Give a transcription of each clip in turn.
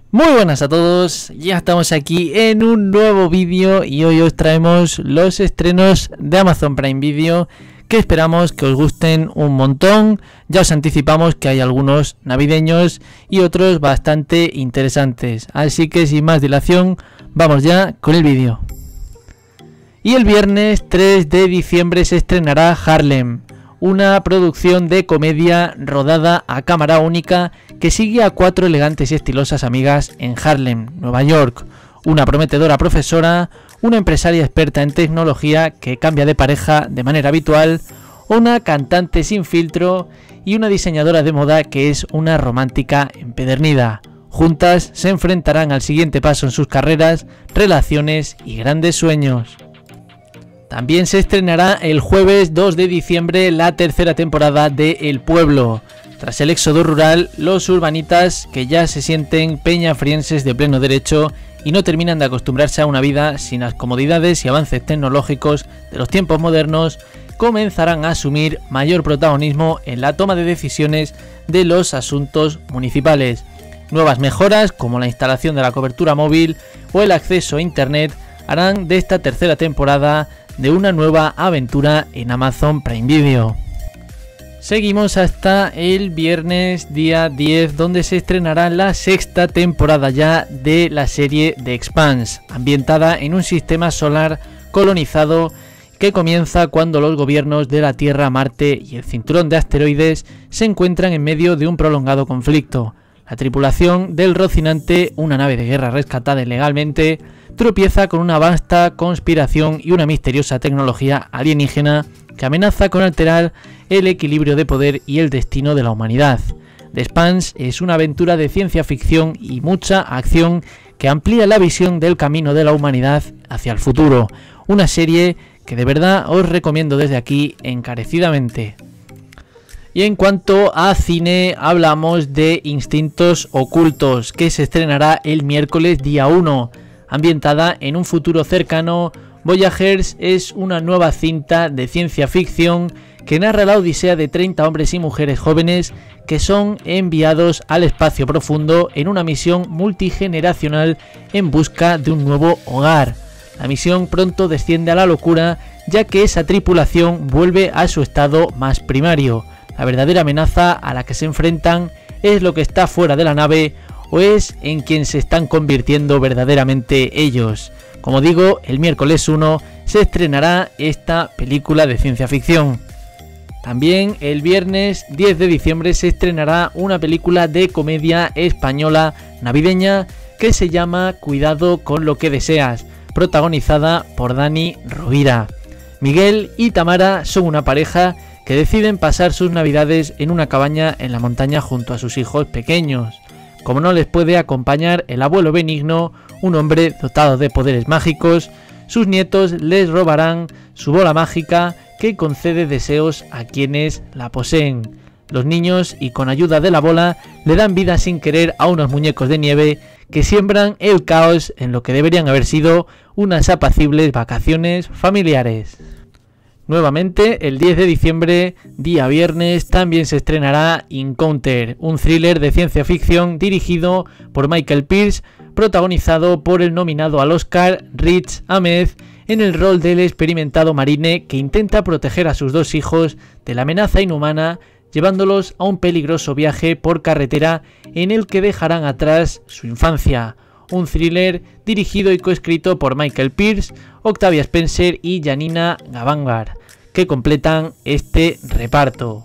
Muy buenas a todos, ya estamos aquí en un nuevo vídeo y hoy os traemos los estrenos de Amazon Prime Video que esperamos que os gusten un montón. Ya os anticipamos que hay algunos navideños y otros bastante interesantes, así que sin más dilación vamos ya con el vídeo. Y el viernes 3 de diciembre se estrenará Harlem, una producción de comedia rodada a cámara única que sigue a 4 elegantes y estilosas amigas en Harlem, Nueva York, una prometedora profesora, una empresaria experta en tecnología que cambia de pareja de manera habitual, una cantante sin filtro y una diseñadora de moda que es una romántica empedernida. Juntas se enfrentarán al siguiente paso en sus carreras, relaciones y grandes sueños. También se estrenará el jueves 2 de diciembre la tercera temporada de El Pueblo. Tras el éxodo rural, los urbanitas, que ya se sienten peñafrienses de pleno derecho y no terminan de acostumbrarse a una vida sin las comodidades y avances tecnológicos de los tiempos modernos, comenzarán a asumir mayor protagonismo en la toma de decisiones de los asuntos municipales. Nuevas mejoras, como la instalación de la cobertura móvil o el acceso a internet, harán de esta tercera temporada de una nueva aventura en Amazon Prime Video. Seguimos hasta el viernes día 10, donde se estrenará la sexta temporada ya de la serie The Expanse, ambientada en un sistema solar colonizado que comienza cuando los gobiernos de la Tierra, Marte y el cinturón de asteroides se encuentran en medio de un prolongado conflicto. La tripulación del Rocinante, una nave de guerra rescatada ilegalmente, tropieza con una vasta conspiración y una misteriosa tecnología alienígena que amenaza con alterar el equilibrio de poder y el destino de la humanidad. The Expanse es una aventura de ciencia ficción y mucha acción que amplía la visión del camino de la humanidad hacia el futuro. Una serie que de verdad os recomiendo desde aquí encarecidamente. Y en cuanto a cine, hablamos de Instintos Ocultos, que se estrenará el miércoles día 1. Ambientada en un futuro cercano, Voyagers es una nueva cinta de ciencia ficción que narra la odisea de 30 hombres y mujeres jóvenes que son enviados al espacio profundo en una misión multigeneracional en busca de un nuevo hogar. La misión pronto desciende a la locura, ya que esa tripulación vuelve a su estado más primario. La verdadera amenaza a la que se enfrentan es lo que está fuera de la nave o es en quien se están convirtiendo verdaderamente ellos. Como digo, el miércoles 1 se estrenará esta película de ciencia ficción. También el viernes 10 de diciembre se estrenará una película de comedia española navideña que se llama Cuidado con lo que deseas, protagonizada por Dani Rovira. Miguel y Tamara son una pareja que deciden pasar sus navidades en una cabaña en la montaña junto a sus hijos pequeños. Como no les puede acompañar el abuelo Benigno, un hombre dotado de poderes mágicos, sus nietos les robarán su bola mágica que concede deseos a quienes la poseen. Los niños, y con ayuda de la bola, le dan vida sin querer a unos muñecos de nieve que siembran el caos en lo que deberían haber sido unas apacibles vacaciones familiares. Nuevamente, el 10 de diciembre, día viernes, también se estrenará Encounter, un thriller de ciencia ficción dirigido por Michael Pearce, protagonizado por el nominado al Oscar Riz Ahmed en el rol del experimentado marine que intenta proteger a sus dos hijos de la amenaza inhumana, llevándolos a un peligroso viaje por carretera en el que dejarán atrás su infancia. Un thriller dirigido y coescrito por Michael Pearce, Octavia Spencer y Janina Gavankar, que completan este reparto.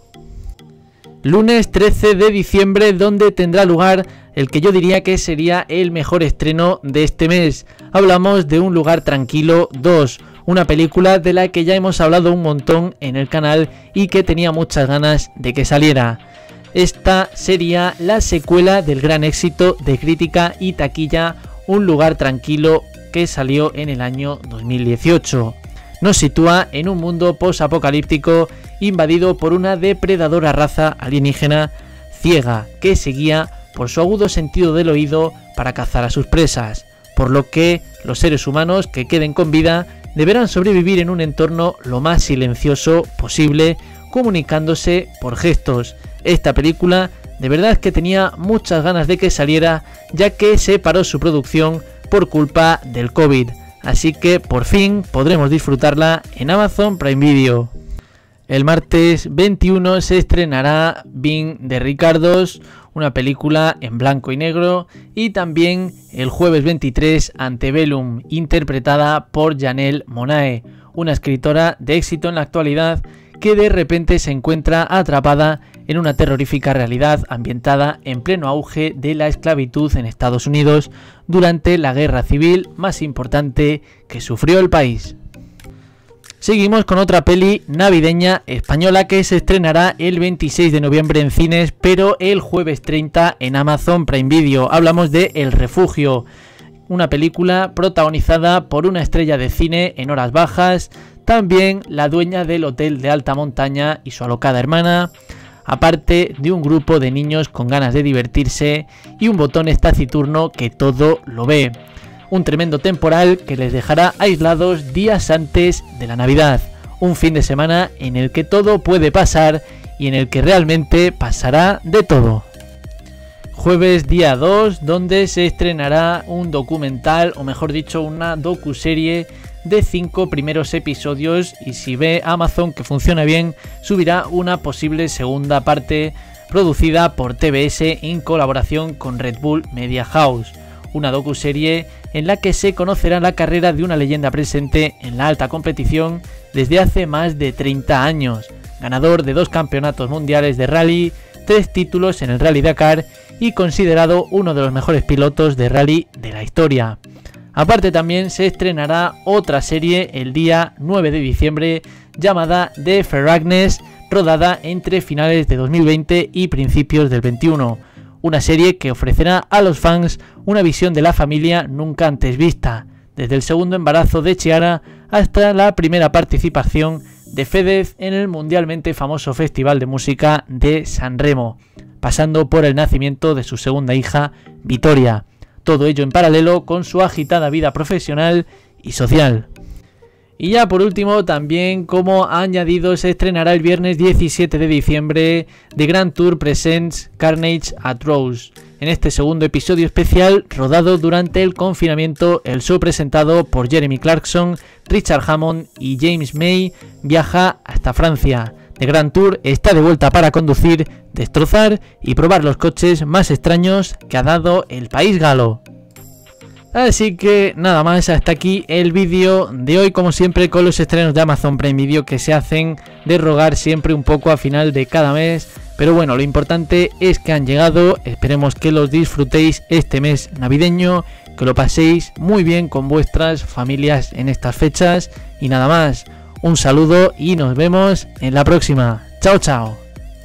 Lunes 13 de diciembre, donde tendrá lugar el que yo diría que sería el mejor estreno de este mes. Hablamos de Un lugar tranquilo 2, una película de la que ya hemos hablado un montón en el canal y que tenía muchas ganas de que saliera. Esta sería la secuela del gran éxito de crítica y taquilla Un lugar tranquilo, que salió en el año 2018. Nos sitúa en un mundo post-apocalíptico invadido por una depredadora raza alienígena ciega que se guía por su agudo sentido del oído para cazar a sus presas, por lo que los seres humanos que queden con vida deberán sobrevivir en un entorno lo más silencioso posible, comunicándose por gestos. Esta película de verdad que tenía muchas ganas de que saliera, ya que se paró su producción por culpa del COVID. Así que por fin podremos disfrutarla en Amazon Prime Video. El martes 21 se estrenará Being the Ricardos, una película en blanco y negro, y también el jueves 23 Antebellum, interpretada por Janelle Monáe, una escritora de éxito en la actualidad que de repente se encuentra atrapada en una terrorífica realidad ambientada en pleno auge de la esclavitud en Estados Unidos durante la guerra civil más importante que sufrió el país. Seguimos con otra peli navideña española que se estrenará el 26 de noviembre en cines, pero el jueves 30 en Amazon Prime Video. Hablamos de El Refugio, una película protagonizada por una estrella de cine en horas bajas, también la dueña del hotel de alta montaña y su alocada hermana, aparte de un grupo de niños con ganas de divertirse y un botones taciturno que todo lo ve. Un tremendo temporal que les dejará aislados días antes de la Navidad. Un fin de semana en el que todo puede pasar y en el que realmente pasará de todo. Jueves día 2, donde se estrenará un documental, o mejor dicho, una docuserie de 5 primeros episodios, y si ve Amazon que funciona bien, subirá una posible segunda parte producida por TBS en colaboración con Red Bull Media House. Una docuserie en la que se conocerá la carrera de una leyenda presente en la alta competición desde hace más de 30 años, ganador de 2 campeonatos mundiales de rally, 3 títulos en el Rally Dakar y considerado uno de los mejores pilotos de rally de la historia. Aparte también se estrenará otra serie el día 9 de diciembre llamada The Ferragnes, rodada entre finales de 2020 y principios del 21. Una serie que ofrecerá a los fans una visión de la familia nunca antes vista, desde el segundo embarazo de Chiara hasta la primera participación de Fedez en el mundialmente famoso Festival de Música de San Remo, pasando por el nacimiento de su segunda hija, Vittoria. Todo ello en paralelo con su agitada vida profesional y social. Y ya por último, también como añadido, se estrenará el viernes 17 de diciembre The Grand Tour Presents Carnage at Rose. En este segundo episodio especial, rodado durante el confinamiento, el show presentado por Jeremy Clarkson, Richard Hammond y James May viaja hasta Francia. The Grand Tour está de vuelta para conducir, destrozar y probar los coches más extraños que ha dado el país galo. Así que nada más, hasta aquí el vídeo de hoy, como siempre con los estrenos de Amazon Prime Video que se hacen de rogar siempre un poco a final de cada mes. Pero bueno, lo importante es que han llegado, esperemos que los disfrutéis este mes navideño, que lo paséis muy bien con vuestras familias en estas fechas. Y nada más, un saludo y nos vemos en la próxima. Chao, chao.